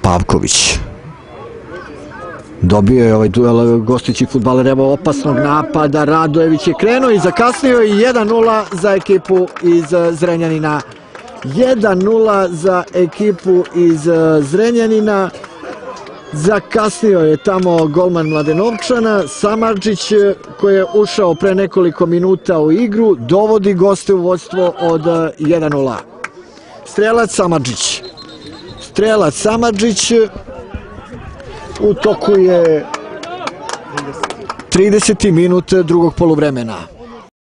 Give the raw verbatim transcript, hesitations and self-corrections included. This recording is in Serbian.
Pavković. Dobio je ovaj duel gostujućih fudbalera, evo opasnog napada, Radojević je krenuo i zakasnio i jedan nula za ekipu iz Zrenjanina. jedan nula za ekipu iz Zrenjanina. Zakasnio je tamo golman Mladenovčana. Samardžić, koji je ušao pre nekoliko minuta u igru, dovodi goste u vođstvo od jedan nula. Strelac Samardžić. Strelac Samardžić. U toku je trideseti minut drugog poluvremena.